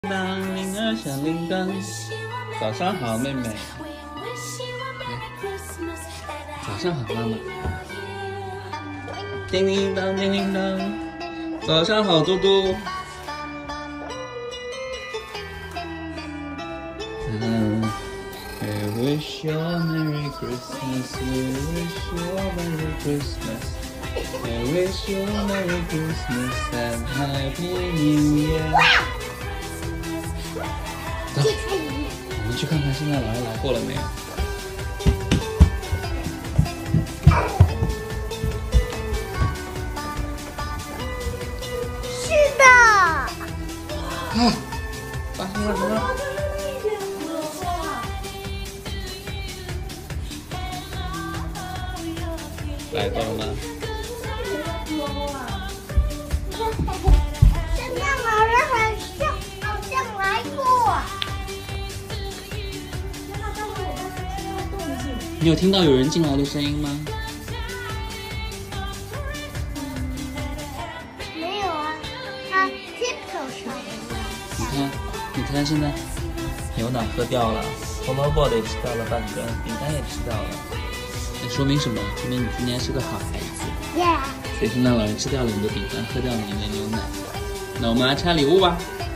当铃儿响铃铛，早上好，妹妹。早上好，妈妈。叮铃当，叮铃当，早上好，嘟嘟。I wish you a Merry Christmas. I wish you a Merry Christmas. I wish you a Merry Christmas and Happy New Year. 走，我们去看看圣诞老人来过了没有。 是的。 啊！发生了什么？来过了吗？ 圣诞老人好像来过。 你有听到有人进来的声音吗？ 没有啊，他 tiptoe 上了。 你看现在牛奶喝掉了，胡萝卜也吃掉了半根，饼干也吃掉了。这说明什么？说明你今天是个好孩子。 Yeah。 所以圣诞老人吃掉了你的饼干，喝掉了你的牛奶。那我们来拆礼物吧。